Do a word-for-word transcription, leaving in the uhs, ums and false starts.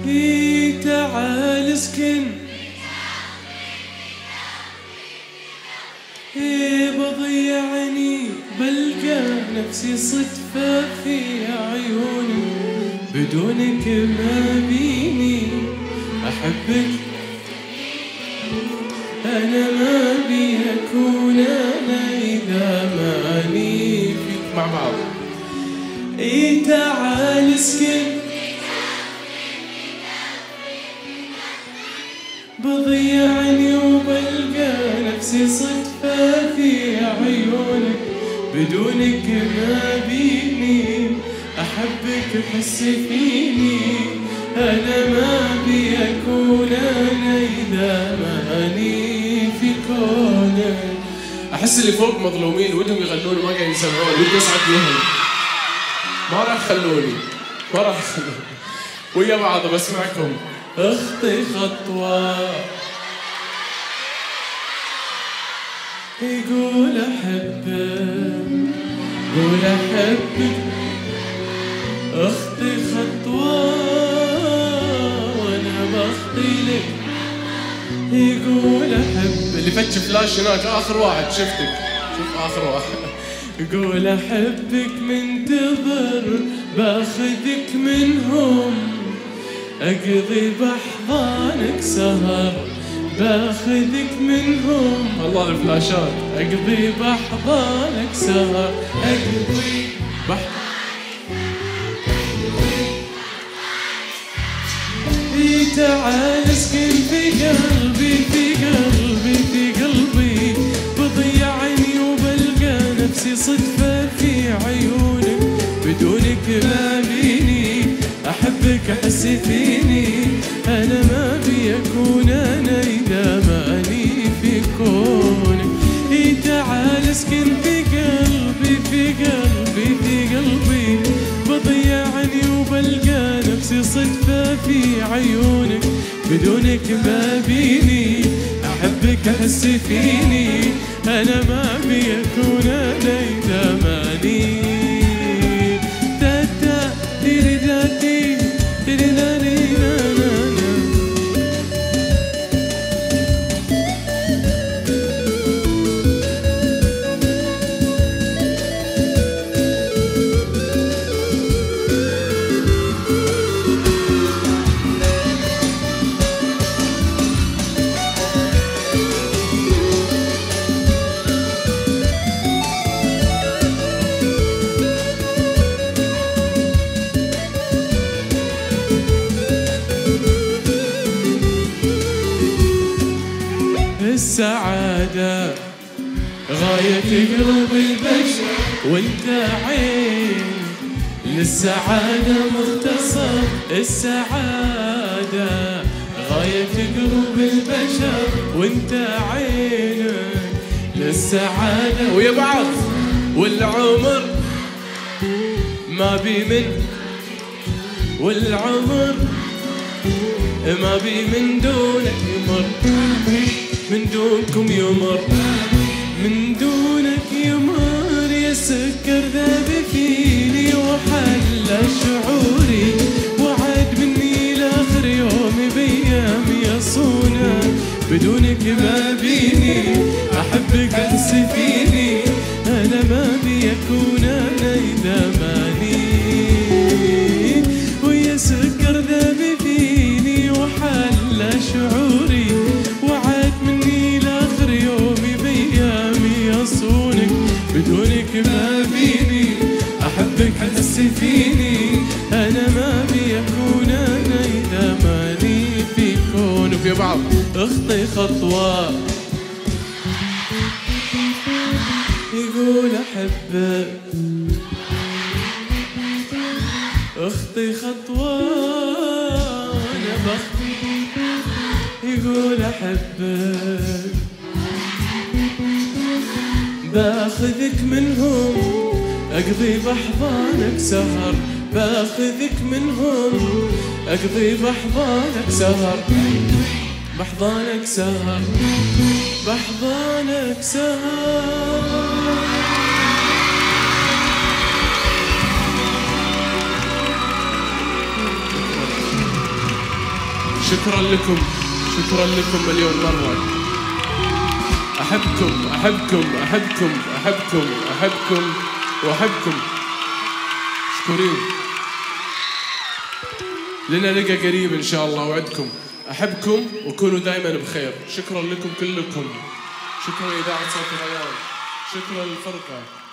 إي تعال اسكن إي بضيعني بلقى نفسي صدفة في عيونك بدونك ما بيني أحبك أنا ما بي أكون أنا إذا ماني فيك مع بعض. إي تعال اسكن بضيعني وبلقى نفسي صدفة في عيونك بدونك ما بيني أحبك حس فيني أنا ما بي أكون أنا إذا ماني في كونك. أحس اللي فوق مظلومين ودهم يغنون وما قاعدين يسمعون ودي أصعد لهم ما راح يخلوني ما راح يخلوني ويا بعض بسمعكم. اخطي خطوة يقول أحبك قول أحبك اخطي خطوة وانا بخطي لك يقول أحب اللي فتش فلاش هناك آخر واحد شفتك شوف آخر واحد يقول أحبك منتظر باخذك منهم أقضي بأحضانك سهر باخذك منهم الله الفلاشات أقضي بأحضانك سهر أقضي بأحضانك تعال اسكن في قلبي في قلبي في قلبي بضيعني وبلقى نفسي صدفة في عيونك بدونك ما بيني أحبك أحس فيني أنا ما بي أكون أنا إذا ماني في كونك. إي تعال اسكن في قلبي في قلبي في قلبي بضيعني وبلقى نفسي صدفة في عيونك بدونك ما بيني أحبك أحس فيني أنا ما بي أكون أنا إذا ماني تاتا تيري داتي تيري داني نانا. السعادة غاية قلب البشر وانت عين للسعادة مختصر. السعادة غاية قلب البشر وانت عين للسعادة ويا بعض والعمر ما بي من والعمر ما بي من دونك يمر من دونكم يمر من دونك يمر يا سكر ذاب فيني وحل شعوري وعد مني لاخر يوم بيام يصونا بدونك ما بيني أحبك أحس فيني أنا ما بي أكون أنا إذا ماني ويا سكر ذاب فيني وحل شعوري وعد مني لاخر يومي بيامي يصونك بدونك ما بيني أحبك أحس فيني أنا ما بي أكون أنا إذا ماني في كون. وفي بعض اخطي خطوة يقول أحبك اخطي خطوة أنا بخطي يقول أحبك باخذك منهم أقضي بأحضانك سهر باخذك منهم أقضي بأحضانك سهر بأحضانك سهر بأحضانك سهر. شكرا لكم، شكرا لكم مليون مرة. أحبكم أحبكم أحبكم أحبكم أحبكم وأحبكم. مشكورين. لنا لقى قريب إن شاء الله وعدكم. أحبكم وكونوا دائما بخير. شكرا لكم كلكم. شكرا إذاعة صوت الريان. شكرا للفرقة.